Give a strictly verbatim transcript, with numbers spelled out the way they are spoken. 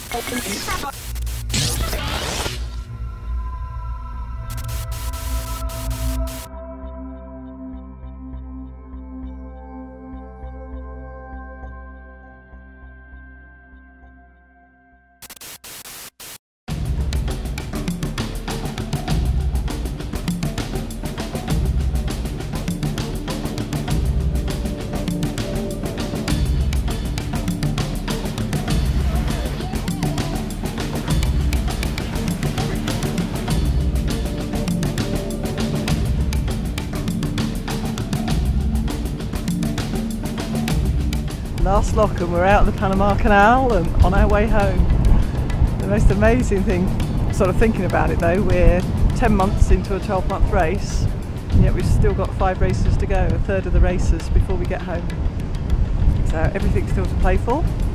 Last lock and we're out of the Panama Canal and on our way home. The most amazing thing, sort of thinking about it though, we're ten months into a twelve month race and yet we've still got five races to go, a third of the races before we get home. So everything's still to play for.